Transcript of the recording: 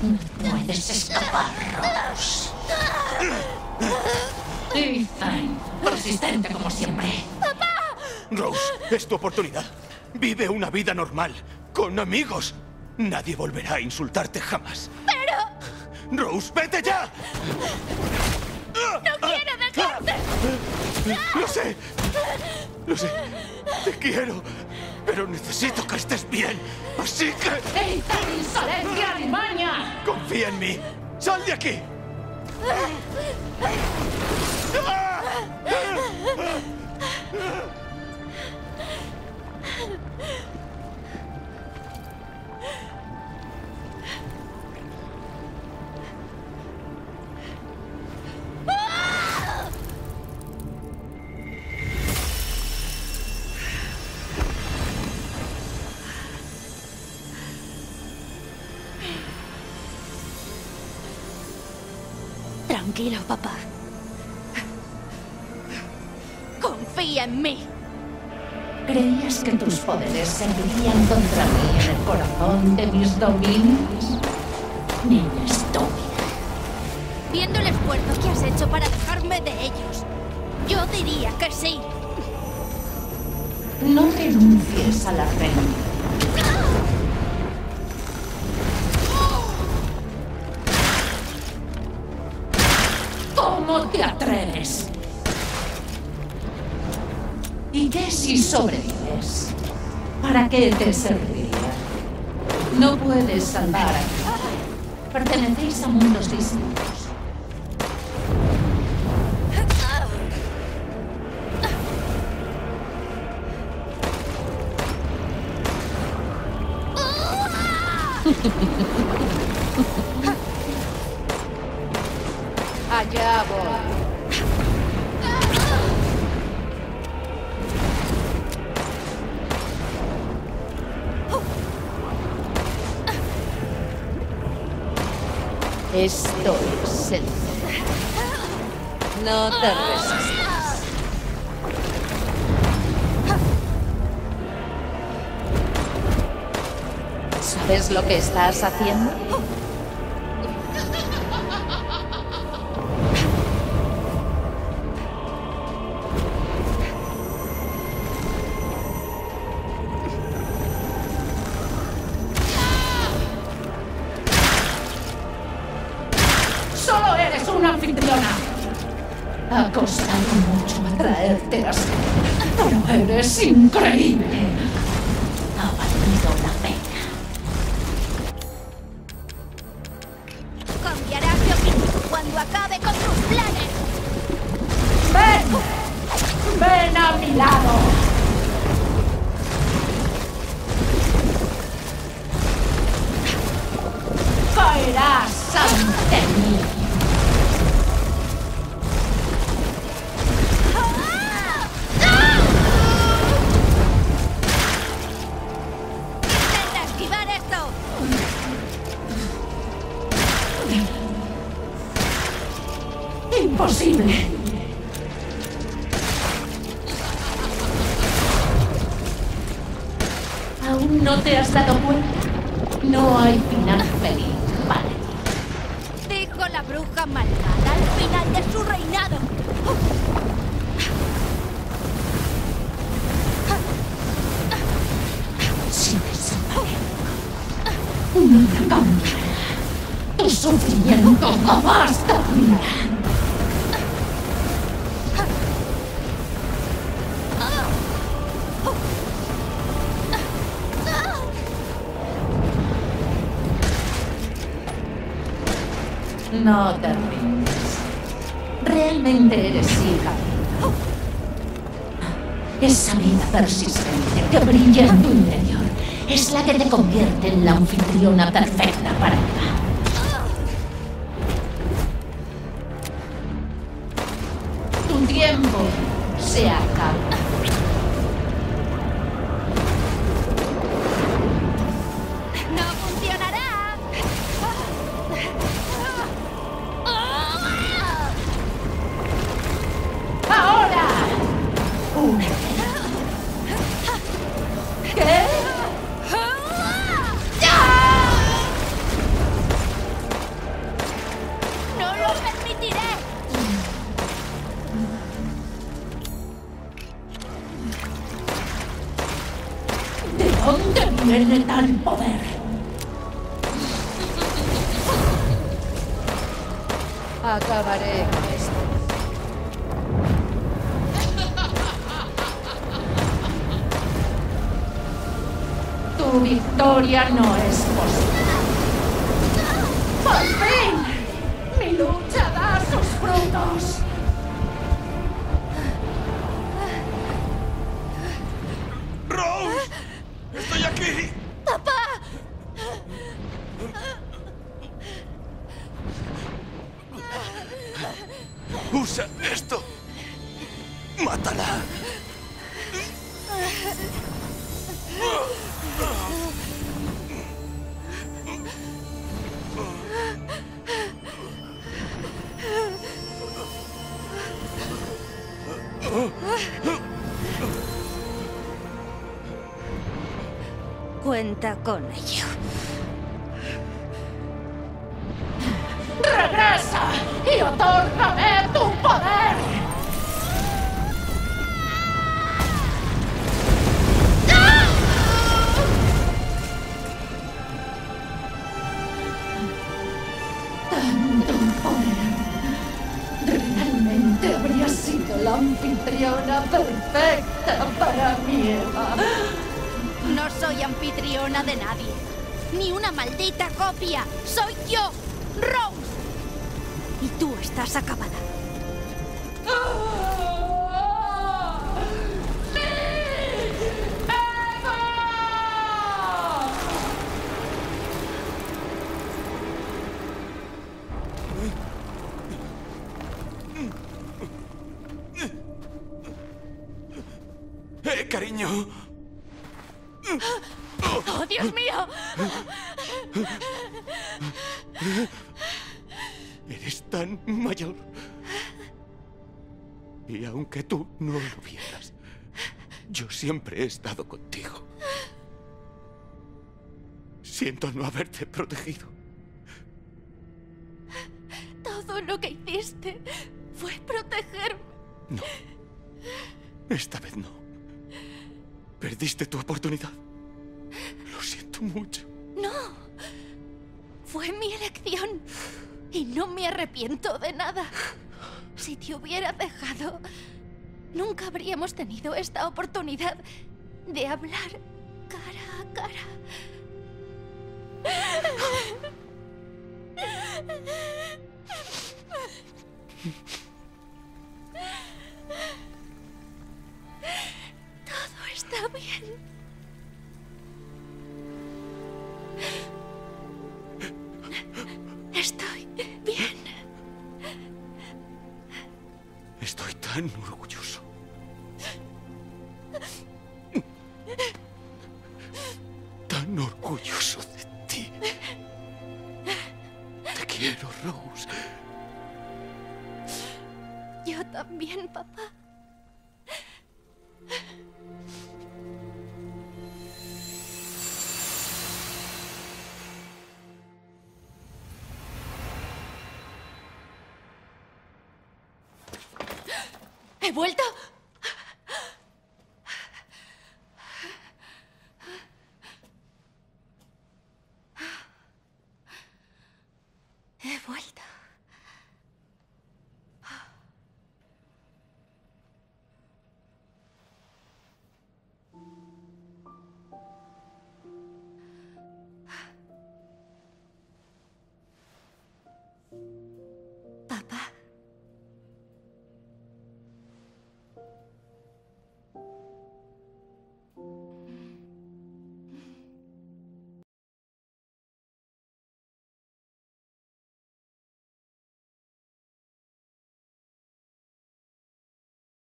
No puedes escapar, Rose. Ethan, persistente como siempre. Rose, es tu oportunidad. Vive una vida normal, con amigos. Nadie volverá a insultarte jamás. ¡Pero! ¡Rose, vete ya! ¡No quiero dejarte! Lo sé. Te quiero, pero necesito que estés bien. Así que... ¡Ethan, insolencia, alimaña! confía en mí. ¡Sal de aquí! Tranquilo, papá. Confía en mí. ¿Creías que tus poderes servirían contra mí en el corazón de mis dominios? Niña estúpida. Viendo el esfuerzo que has hecho para alejarme de ellos, yo diría que sí. No renuncies a la reina. ¿Cómo te atreves? ¿Y qué si sobrevives? ¿Para qué te serviría? No puedes andar aquí. Pertenecéis a mundos distintos. Allá voy. Esto es el... No te resistas. ¿Sabes lo que estás haciendo? Solo eres una anfitriona. Ha costado mucho atraerte así, pero eres increíble. Ha valido la pena. Cambiarás de opinión cuando acabe con tus planes. ¡Ven! ¡Ven a mi lado! Caerás ante mí. Intenta esquivar esto. ¡Imposible! ¿Aún no te has dado cuenta? No hay final feliz para ti. Dijo la bruja malvada al final de su reinado. Si desaparezco, nada cambiará. Tu sufrimiento jamás terminará. No te rindes. Realmente eres hija. Esa vida persistente que brilla en tu interior es la que te convierte en la anfitriona perfecta para Eva. Tu tiempo se acaba. ¡No funcionará! ¡Ahora! Únete. ¿Qué? dónde viene tal poder? Acabaré con esto. Tu victoria no es posible. ¡Por fin! ¡Mi lucha da sus frutos! ¡Rose! ¡Estoy aquí! ¡Usa esto! ¡Mátala! Cuenta con ello. ¡Regresa y otórgame tu poder! ¡Tanto poder! Realmente habría sido la anfitriona perfecta para mi Eva. No soy anfitriona de nadie. Ni una maldita copia. Soy yo, Rose. Y tú estás acabada. Cariño. ¡Oh, Dios mío! Eres tan mayor. Y aunque tú no lo vieras, yo siempre he estado contigo. Siento no haberte protegido. Todo lo que hiciste fue protegerme. No. Esta vez no. Perdiste tu oportunidad. Lo siento mucho. No. Fue mi elección. Y no me arrepiento de nada. Si te hubiera dejado, nunca habríamos tenido esta oportunidad de hablar cara a cara. Todo está bien. Estoy bien. Estoy tan orgulloso. Tan orgulloso de ti. Te quiero, Rose. Yo también, papá. ¿He vuelto?